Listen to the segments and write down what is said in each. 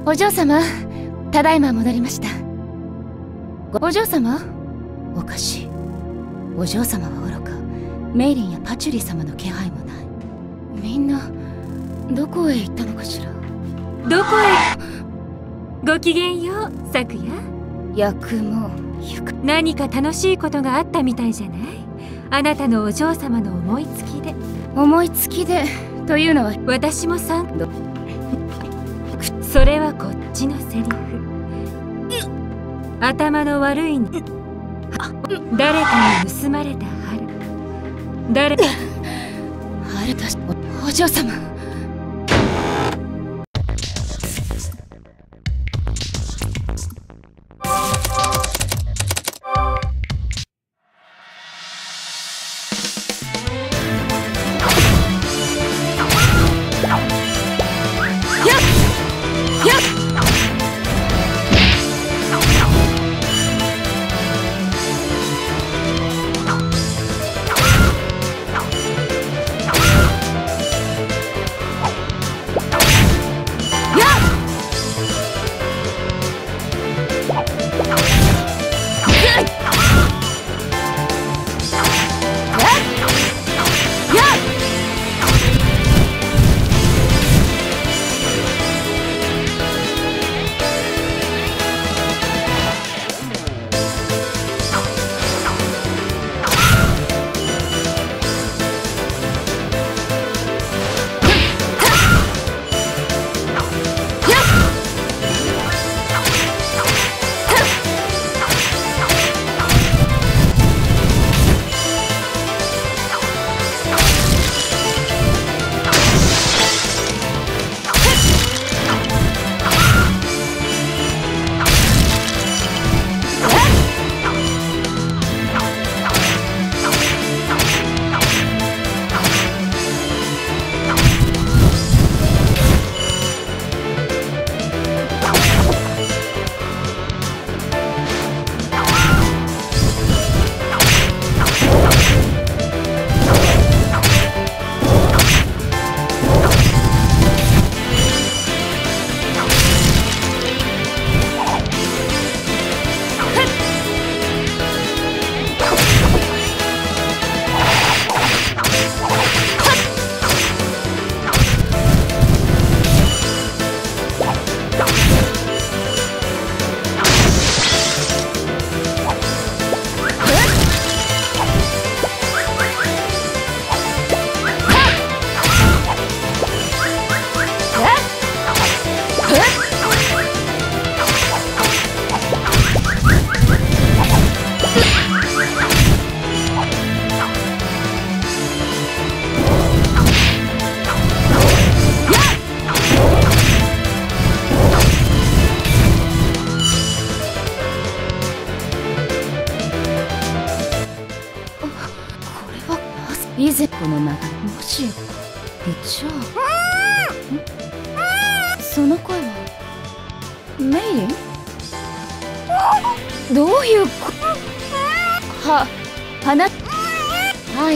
お嬢様、ただいま戻りました。お嬢様？おかしい。お嬢様はおろか、メイリンやパチュリー様の気配もない。みんなどこへ行ったのかしら。 どこへ？ごきげんよう、昨夜。 役も何か楽しいことがあったみたいじゃない。あなたのお嬢様の思いつきで。 思いつきでというのは、 私もそれはこっちのセリフ。頭の悪い誰かに盗まれた春。誰か春としお嬢様。以前この流れ、もしやじゃあ、その声はメイリン？どういう花はいはい。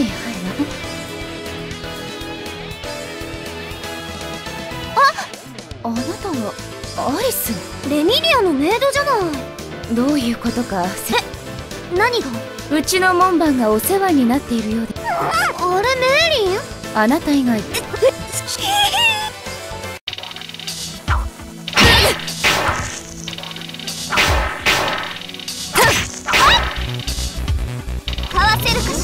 あなたはアリス？ レミリアのメイドじゃない。 どういうことか。 何が？ うちの門番がお世話になっているようで。 あれメイリン？ あなた以外かわせるかし